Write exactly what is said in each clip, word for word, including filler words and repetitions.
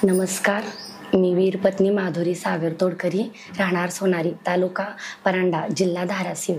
नमस्कार, मी वीरपत्नी माधुरी सागर तोडकरी, राहणार सोनारी, तालुका परांडा, जिल्हा धाराशिव.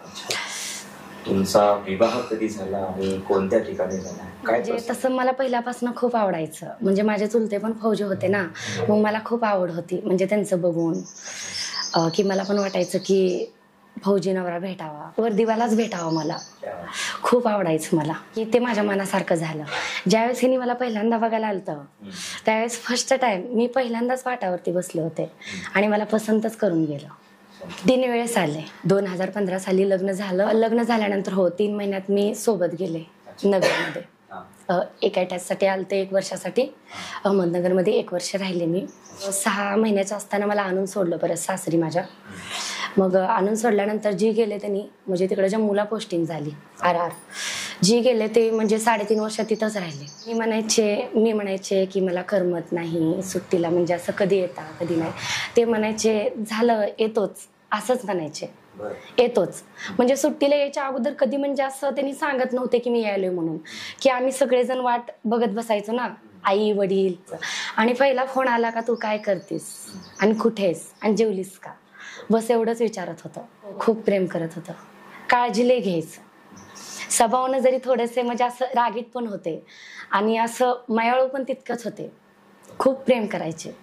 तुमचा विवाह कधी झाला आणि कोणत्या ठिकाणी झाला? काय म्हणजे तसं मला पहिल्यापासून खूप आवडायचं. म्हणजे माझे चुलते पण फौजी होते ना, मग मला खूप आवड होती म्हणजे त्यांचं बघून की मला पण वाटायचं की फौजी नवरा भेटावा, वर्दीवालाच भेटावा. मला खूप आवडायचं मला की ते माझ्या मनासारखं झालं. ज्यावेळेस हिने मला पहिल्यांदा बघायला आलतं त्यावेळेस फर्स्ट टाइम मी पहिल्यांदाच पाटावरती बसले होते आणि मला पसंतच करून गेलं. तीन वेळेस आले. दोन हजार पंधरा साली लग्न झालं. लग्न झाल्यानंतर हो तीन महिन्यात मी सोबत गेले नगरमध्ये. एका अटॅचसाठी आलते, एक वर्षासाठी. अहमदनगरमध्ये एक वर्ष राहिले मी. सहा महिन्याचं असताना मला आणून सोडलं परत सासरी माझ्या. मग आणून सोडल्यानंतर जी गेले त्यांनी म्हणजे तिकडे जम्मूला पोस्टिंग झाली आर आर. जी गेले ते म्हणजे साडेतीन वर्ष तिथंच राहिले. मी म्हणायचे मी म्हणायचे की मला करमत नाही सुट्टीला, म्हणजे असं कधी येता कधी नाही. ते म्हणायचे झालं येतोच, असंच म्हणायचे येतोच. म्हणजे सुट्टीला यायच्या अगोदर कधी म्हणजे असं त्यांनी सांगत नव्हते की मी यायलोय म्हणून, की आम्ही सगळेजण वाट बघत बसायचो ना, आई वडील. आणि पहिला फोन आला का तू काय करतेस आणि कुठेस आणि जेवलीस का, बस एवढंच विचारत होतं. खूप प्रेम करत होतं, काळजी लय घ्यायचं. स्वभावानं जरी थोडेसे म्हणजे असं रागीट पण होते आणि असं मायाळू पण तितकंच होते. खूप प्रेम करायचे.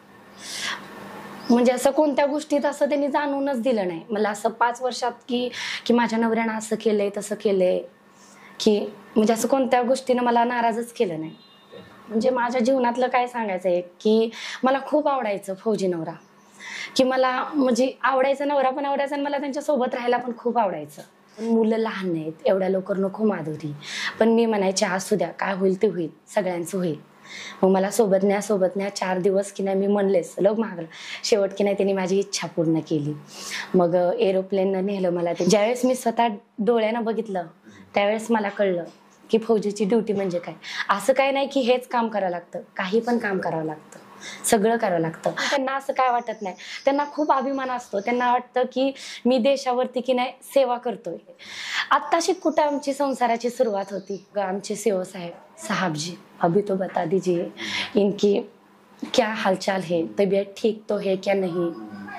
म्हणजे असं कोणत्या गोष्टीत असं त्यांनी जाणूनच दिलं नाही मला असं पाच वर्षात की की माझ्या नवऱ्यानं असं केलंय तसं केलंय, की म्हणजे असं कोणत्या गोष्टीनं मला नाराजच केलं नाही. म्हणजे माझ्या जीवनातलं काय सांगायचं आहे की मला खूप आवडायचं फौजी नवरा, की मला म्हणजे आवडायचा नवरा पण आवडायचा आणि मला त्यांच्या सोबत राहायला पण खूप आवडायचं. मुलं लहान आहेत, एवढ्या लवकर नको माधुरी. पण मी म्हणायचे असू द्या, काय होईल ते होईल, सगळ्यांचं होईल. मग मला सोबत न्या सोबत न्या चार दिवस की नाही मी म्हणलेच लोक मागलं. शेवट की नाही त्यांनी माझी इच्छा पूर्ण केली. मग एरोप्लेननं नेलं मला. ते ज्यावेळेस मी स्वतः डोळ्यानं बघितलं त्यावेळेस मला कळलं की फौजीची ड्युटी म्हणजे काय. असं काय नाही की हेच काम करावं लागतं, काही पण काम करावं लागतं, सगळं करावं लागतं. त्यांना असं काय वाटत नाही, त्यांना खूप अभिमान असतो. त्यांना वाटतं की मी देशावरती की नाही सेवा करतोय. आत्ताशी कुठं आमची संसाराची सुरुवात होती. आमचे सीओ साहेब साहबजी अभी तो बता दीजिए इनकी क्या हालचाल है, तबीयत ठीक तो है क्या नहीं,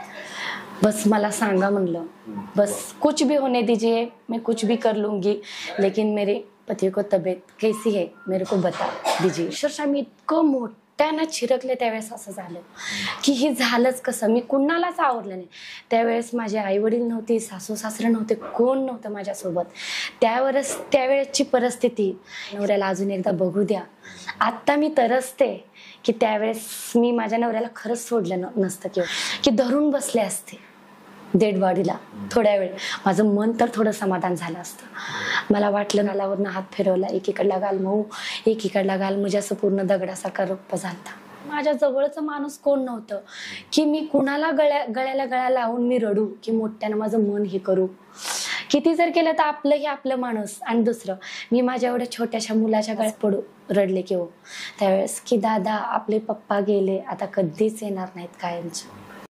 बस मला सांगा म्हणलं. बस कुछ भी होने दीजिए, मैं कुछ भी कर लूंगी, लेकिन मेरे पति को तबीयत कैसी है मेरे को बता दीजिए. अक्षरशः मी इतकं मोठ्यानं चिरकले त्यावेळेस असं झालं की हे झालंच कसं. मी कुणालाच आवडलं नाही त्यावेळेस. माझे आई वडील नव्हते, सासू सासरे नव्हते, कोण नव्हतं माझ्यासोबत. त्यावेळेस त्यावेळेसची परिस्थिती. नवऱ्याला अजून एकदा बघू द्या. आत्ता मी तरसते की त्यावेळेस मी माझ्या नवऱ्याला खरंच सोडलं नसतं किंवा की धरून बसले असते डेड बॉडीला थोड्या वेळ. माझं मन तर थोडं समाधान झालं असतं. मला वाटलं नालावरनं हात फिरवला, एकीकडला गाल मऊ एकीकडला गाल म्हणजे असं पूर्ण दगडासारखा रप्प झालता. माझ्या जवळचं माणूस कोण नव्हतं की मी कुणाला गळ्या गळ्याला गळा लावून मी रडू की मोठ्यानं माझं मन हे करू. किती जर केलं तर आपलं हे आपलं माणूस. आणि दुसरं मी माझ्या एवढ्या छोट्याशा मुलाच्या गळ्यात पडू रडले की हो त्यावेळेस की दादा आपले पप्पा गेले, आता कधीच येणार नाहीत कायमचं.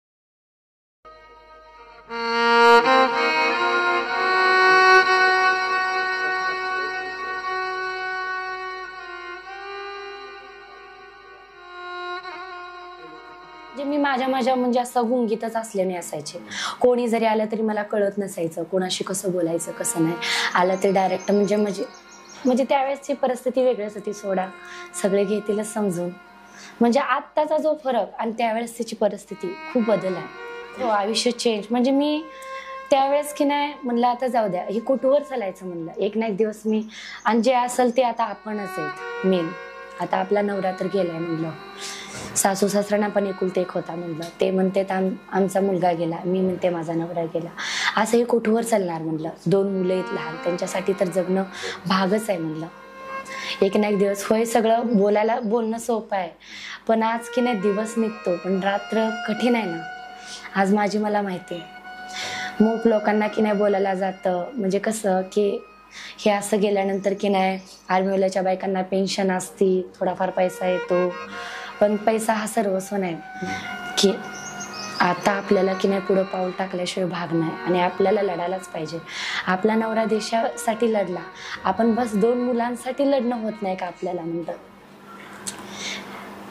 म्हणजे मी माझ्या माझ्या म्हणजे असं गुंगीतच असल्याने असायचे. कोणी जरी आलं तरी मला कळत नसायचं कोणाशी कसं बोलायचं कसं नाही. आलं ते डायरेक्ट म्हणजे म्हणजे म्हणजे त्यावेळेसची परिस्थिती वेगळीच होती. सोडा सगळे घेतीलच समजून. म्हणजे आत्ताचा जो फरक आणि त्यावेळेस त्याची परिस्थिती खूप बदल आहे. हो आयुष्य चेंज. म्हणजे मी त्यावेळेस की नाही म्हणलं आता जाऊ द्या, हे कुठवर चालायचं म्हणलं. एक ना एक दिवस मी आणि जे असेल ते आता आपणच आहेत मेन. आता आपला नवरा तर गेलाय म्हणलं, सासू सासऱ्यांना पण एकुलते एक होता म्हणलं. ते म्हणते आम आमचा मुलगा गेला, मी म्हणते माझा नवरा गेला. असं हे कुठवर चालणार म्हणलं. दोन मुलं आहेत लहान, त्यांच्यासाठी तर जगणं भागच आहे म्हणलं. एक ना एक दिवस होय सगळं बोलायला बोलणं सोपं आहे पण आज की नाही दिवस निघतो पण रात्र कठीण आहे ना. आज माझी मला माहिती आहे मूक लोकांना की नाही बोलायला जातं म्हणजे कसं की हे असं गेल्यानंतर की नाही आर्मीवाल्याच्या बायकांना पेन्शन असती, थोडाफार पैसा येतो, पण पैसा हा सर्वस्व नाही. की आता आपल्याला की नाही पुढं पाऊल टाकल्याशिवाय भाग नाही आणि आपल्याला लढायलाच पाहिजे. आपला नवरा देशासाठी लढला, आपण बस दोन मुलांसाठी लढणं होत नाही का आपल्याला म्हणतं.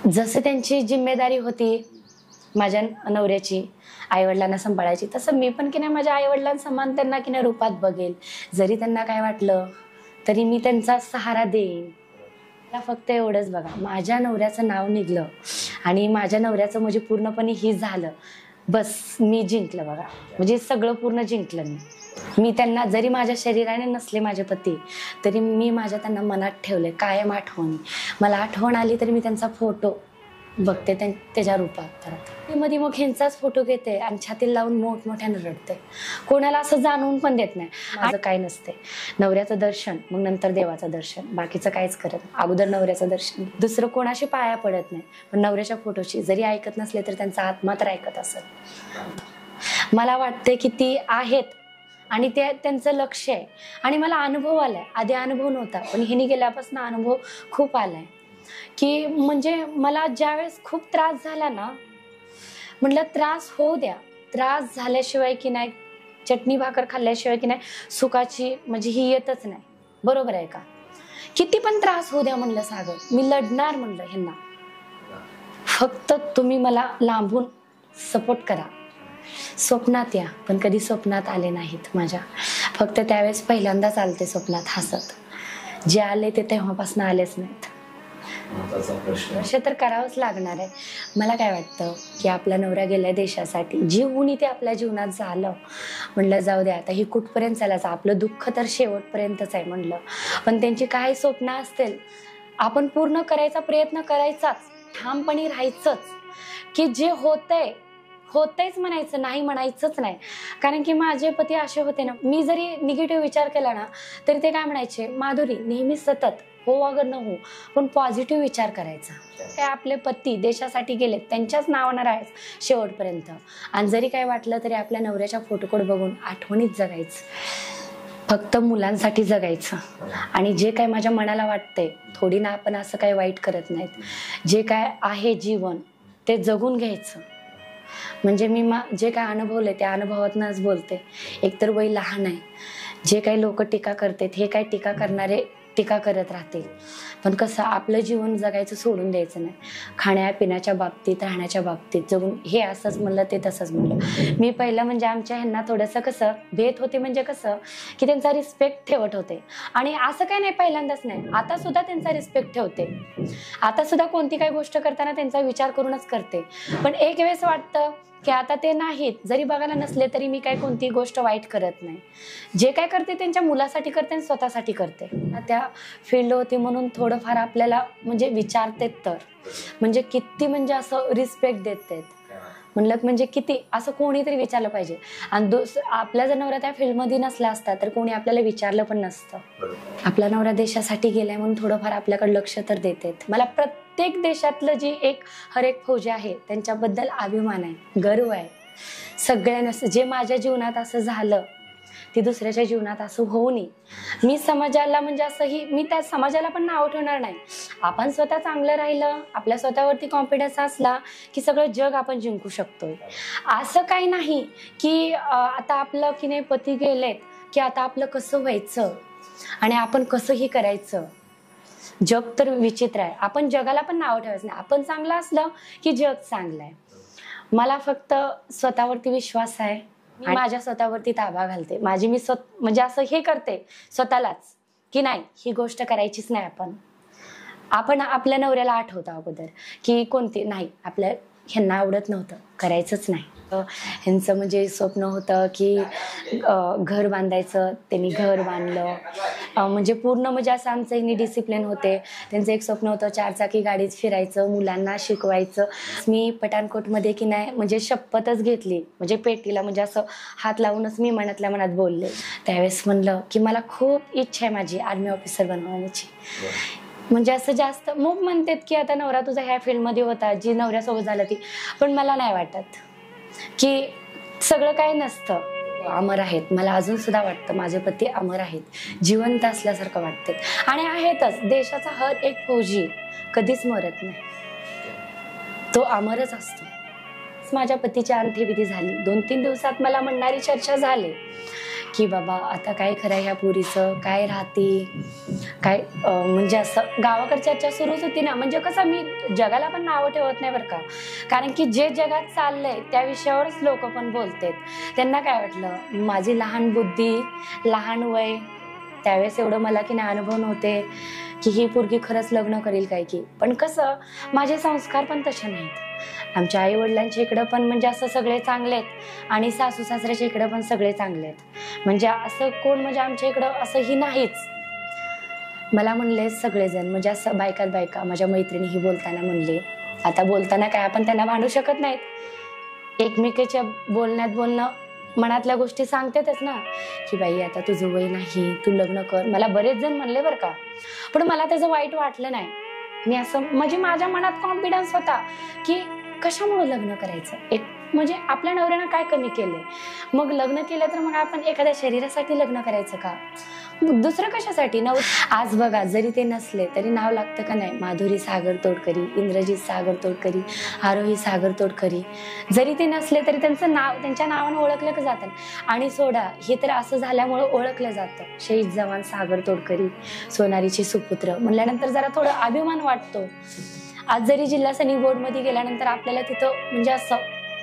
जसं त्यांची जिम्मेदारी होती माझ्या नवऱ्याची आईवडिलांना सांभाळायची, तसं मी पण की नाही माझ्या आईवडिलांसमान त्यांना की नाही रूपात बघेल. जरी त्यांना काय वाटलं तरी मी त्यांचा सहारा देईन. मला फक्त एवढंच बघा, माझ्या नवऱ्याचं नाव निघलं आणि माझ्या नवऱ्याचं म्हणजे पूर्णपणे ही झालं, बस मी जिंकलं बघा. म्हणजे सगळं पूर्ण जिंकलं मी. मी त्यांना जरी माझ्या शरीराने नसले माझे पती, तरी मी माझ्या त्यांना मनात ठेवले, कायम आठवण. मला आठवण आली तरी मी त्यांचा फोटो बघते त्यां त्याच्या रूपात. परत मध्ये मग ह्यांचाच फोटो घेते आणि छातीला लावून मोठमोठ्यानं रडते. कोणाला असं जाणवून पण देत नाही. माझं काय नसते, नवऱ्याचं दर्शन मग नंतर देवाचं दर्शन, बाकीचं काहीच करत नाही. अगोदर नवऱ्याचं दर्शन, दुसरं कोणाशी पाया पडत नाही. पण नवऱ्याच्या फोटोची जरी ऐकत नसले तरी त्यांचा आत्मा तर ऐकत असेल. मला वाटते की ती आहेत आणि ते त्यांचं लक्ष आहे. आणि मला अनुभव आलाय, आधी अनुभव नव्हता पण हिने गेल्यापासून अनुभव खूप आलाय. की म्हणजे मला ज्यावेळेस खूप त्रास झाला ना, म्हटलं त्रास होऊ द्या, त्रास झाल्याशिवाय की नाही, चटणी भाकर खाल्ल्याशिवाय की नाही सुखाची म्हणजे ही येतच नाही. बरोबर आहे का? किती पण त्रास होऊ द्या म्हणलं सागर, मी लढणार म्हणलं ह्यांना. फक्त तुम्ही मला लांबून सपोर्ट करा. स्वप्नात या, पण कधी स्वप्नात आले नाहीत माझ्या. फक्त त्यावेळेस पहिल्यांदाच आलते स्वप्नात हसत. जे आले ते तेव्हापासून आलेच नाहीत. असे तर करावंच लागणार आहे. मला काय वाटतं की आपला नवरा गेलाय देशासाठी, जीवनी ते आपल्या जीवनात झालं. म्हणलं जाऊ द्या, आता ही कुठपर्यंत चालायचं, आपलं दुःख तर शेवटपर्यंतच आहे म्हणलं. पण त्यांची काही स्वप्न असतील आपण पूर्ण करायचा प्रयत्न करायचाच, ठामपणे राहायचंच. की जे होतंय होतंयच म्हणायचं, नाही म्हणायचंच नाही. कारण की माझे पती असे होते ना, मी जरी निगेटिव्ह विचार केला ना तरी ते काय म्हणायचे, माधुरी नेहमी सतत हो अगर न हो पण पॉझिटिव्ह विचार करायचा. ते आपले पती देशासाठी गेले, त्यांच्याच नावानं राहायचं शेवटपर्यंत. आणि जरी काय वाटलं तरी आपल्या नवऱ्याच्या फोटोकडे बघून आठवणीत जगायचं, फक्त मुलांसाठी जगायचं. आणि जे काय माझ्या मनाला वाटतंय, थोडी ना आपण असं काही वाईट करत नाहीत, जे काय आहे जीवन ते जगून घ्यायचं. म्हणजे मी मा जे काय अनुभवले त्या अनुभवातनंच बोलते. एकतर वय लहान आहे, जे काही लोक टीका करतात हे काय टीका करणारे टीका करत राहतील. पण कसं आपलं जीवन जगायचं सोडून द्यायचं नाही. खाण्यापिण्याच्या बाबतीत, राहण्याच्या बाबतीत जगून, हे असंच म्हणलं ते तसंच म्हणलं. मी पहिलं म्हणजे आमच्या ह्यांना थोडंसं कसं भेट होते, म्हणजे कसं की त्यांचा रिस्पेक्ट ठेवत होते. आणि असं काही नाही पहिल्यांदाच नाही, आता सुद्धा त्यांचा रिस्पेक्ट ठेवते. आता सुद्धा कोणती काही गोष्ट करताना त्यांचा विचार करूनच करते. पण एक वेळेस वाटतं की आता ते नाहीत, जरी बघायला नसले तरी मी काय कोणती गोष्ट वाईट करत नाही. जे काय करते त्यांच्या मुलासाठी करते आणि स्वतःसाठी करते. त्या फील्ड होती म्हणून थोडंफार आपल्याला म्हणजे विचारते, तर म्हणजे किती म्हणजे असं रिस्पेक्ट देतात म्हणलं, म्हणजे किती असं कोणीतरी विचारलं पाहिजे. आणि दुस आपला जर नवरा त्या फील्डमध्ये नसला असता तर कोणी आपल्याला विचारलं पण नसतं. आपला नवरा देशासाठी गेलाय म्हणून थोडंफार आपल्याकडे लक्ष तर देतात. मला प्रत्येक देशातलं जी एक हर एक फौजी आहे त्यांच्याबद्दल अभिमान आहे, गर्व आहे. सगळ्यांना जे माझ्या जीवनात असं झालं ती दुसऱ्याच्या जीवनात असं होऊ नये. मी समाजाला म्हणजे असं ही मी त्या समाजाला पण नाव ठेवणार नाही. आपण स्वतः चांगलं राहिलं, आपल्या स्वतःवरती कॉन्फिडन्स असला की सगळं जग आपण जिंकू शकतोय. असं काही नाही की आता आपलं की नाही पती गेलेत की आता आपलं कसं व्हायचं आणि आपण कसंही करायचं. जग तर विचित्र आहे, आपण जगाला पण नाव ठेवायचं नाही. आपण चांगलं असलं की जग चांगलं आहे. मला फक्त स्वतःवरती विश्वास आहे. मी माझ्या स्वतःवरती ताबा घालते. माझी मी स्व म्हणजे असं हे करते स्वतःलाच की नाही ही गोष्ट करायचीच नाही. आपण आपण आपल्या नवऱ्याला आठवतो अगोदर की कोणती नाही, आपल्या ह्यांना आवडत नव्हतं, करायचंच नाही. ह्यांचं म्हणजे स्वप्न होतं की घर बांधायचं, त्यांनी घर बांधलं. म्हणजे पूर्ण म्हणजे असं आमचं ह्यांनी डिसिप्लिन होते. त्यांचं एक स्वप्न होतं चारचाकी गाडीत फिरायचं, मुलांना शिकवायचं. मी पठाणकोटमध्ये की नाही म्हणजे शपथच घेतली, म्हणजे पेटीला म्हणजे असं हात लावूनच मी मनातल्या मनात बोलले. त्यावेळेस म्हणलं की मला खूप इच्छा आहे माझी आर्मी ऑफिसर बनवण्याची. म्हणजे असं जास्त मग म्हणतात की आता नवरा तुझा ह्या फील्डमध्ये होता, जी नवऱ्यासोबत झालं ती. पण मला नाही वाटत की सगळं काही नसतं. अमर आहेत, मला अजून सुद्धा वाटतं माझे पती अमर आहेत, जिवंत असल्यासारखं वाटते. आणि आहेतच. देशाचा हर एक फौजी कधीच मरत नाही, तो अमरच असतो. माझ्या पतीची अंत्यविधी झाली. दोन तीन दिवसात मला म्हणणारी चर्चा झाली की बाबा आता काय खरं ह्या पोरीचं, काय राहते. काय अं, म्हणजे असं गावाकडे चर्चा सुरूच होती ना, म्हणजे कसं मी जगाला पण नावं ठेवत नाही बरं का, कारण की जे जगात चाललंय त्या विषयावरच लोक पण बोलतात. त्यांना काय वाटलं, माझी लहान बुद्धी, लहान वय, त्यावेळेस एवढं मला की नाही अनुभव नव्हते की ही पोरगी खरंच लग्न करेल काय की. पण कसं माझे संस्कार पण तसे नाहीत. आमच्या आई वडिलांच्या इकडं पण म्हणजे असं सगळे चांगले आहेत आणि सासू सासऱ्याच्या इकडं पण सगळे चांगले आहेत. म्हणजे असं कोण म्हणजे आमच्या इकडं असंही नाहीच. मला म्हणले सगळेजण, म्हणजे असं बायकात बायका माझ्या मैत्रिणीही बोलताना म्हणले, आता बोलताना काय आपण त्यांना भांडू शकत नाहीत, एकमेकीच्या बोलण्यात बोलणं मनातल्या गोष्टी सांगतेच ना, की बाई आता तुझं वय नाही, तू लग्न कर. मला बरेच जण म्हणले बरं का, पण मला त्याचं वाईट वाटलं नाही. मी असं म्हणजे माझ्या मनात कॉन्फिडन्स होता की कशामुळे लग्न करायचं, एक म्हणजे आपल्या नवऱ्यानं काय कमी केलंय, मग लग्न केलं तर मग आपण एखाद्या शरीरासाठी लग्न करायचं का, दुसरं कशासाठी. नव आज बघा, जरी ते नसले तरी नाव लागतं का नाही, माधुरी सागर तोडकरी, इंद्रजित सागर तोडकरी, आरोही सागर तोडकरी. जरी ते नसले तरी त्यांचं नाव, त्यांच्या नावानं ओळखलं जातं. आणि सोडा, हे तर असं झाल्यामुळे ओळखलं जातं, शहीद जवान सागर तोडकरी, सोनारीचे सुपुत्र म्हणल्यानंतर जरा थोडं अभिमान वाटतो. आज जरी जिल्हा सैनिक बोर्ड मध्ये गेल्यानंतर आपल्याला तिथं म्हणजे असं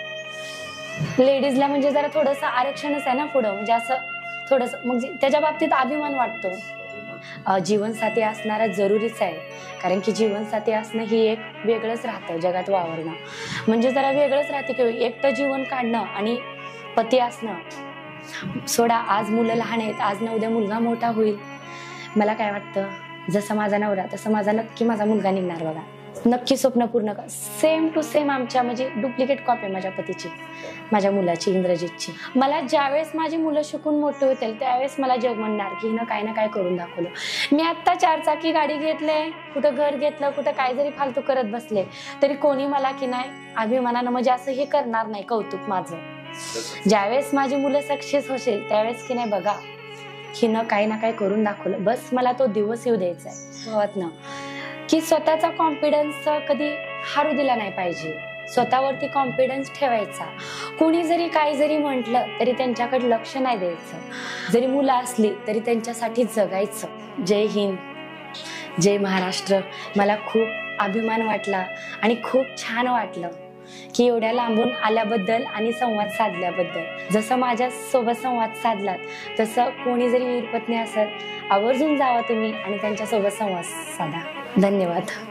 लेडीजला म्हणजे जरा थोडंसं आरक्षणच आहे ना पुढं, म्हणजे असं थोडस म्हणजे त्याच्या बाबतीत अभिमान वाटतो. जीवनसाथी असणारा जरुरीच आहे, कारण की जीवनसाथी असणं ही एक वेगळंच राहतं जगात वावरणं, म्हणजे जरा वेगळंच राहते की एकटं जीवन काढणं आणि पती असणं. सोडा, आज मुलं लहान आहेत, आज न उद्या मुलगा मोठा होईल. मला काय वाटतं, जसं माझा नवरा तसं माझा नक्की माझा मुलगा निघणार बघा, नक्की स्वप्न पूर्ण कर. सेम टू सेम आमच्या म्हणजे डुप्लिकेट कॉपी आहे माझ्या पतीची, माझ्या मुलाची, इंद्रजितची. मला ज्यावेळेस माझी मुलं शिकून मोठे होतील त्यावेळेस मला जग म्हणणार की हिनं काय ना काय करून दाखवलं. मी आत्ता चार चाकी गाडी घेतले, कुठं घर घेतलं, कुठं काय जरी फालतू करत बसले तरी कोणी मला की नाही अभिमानानं म्हणजे असं हे करणार नाही कौतुक माझं. ज्यावेळेस माझी मुलं सक्सेस होतील त्यावेळेस की नाही बघा, हिनं काही ना काय करून दाखवलं. बस मला तो दिवस येऊ द्यायचा आहे भावात ना, की स्वतःचा कॉन्फिडन्स कधी हारू दिला नाही पाहिजे, स्वतःवरती कॉन्फिडन्स ठेवायचा. कोणी जरी काय जरी म्हटलं तरी त्यांच्याकडे लक्ष नाही द्यायचं, जरी मुलं असली तरी त्यांच्यासाठी जगायचं. जय हिंद, जय महाराष्ट्र. मला खूप अभिमान वाटला आणि खूप छान वाटलं की एवढ्या लांबून आल्याबद्दल आणि संवाद साधल्याबद्दल. जसं माझ्या सोबत संवाद साधलात तसं कोणी जरी वीरपत्नी असेल आवर्जून जावा तुम्ही आणि त्यांच्यासोबत संवाद साधा. धन्यवाद.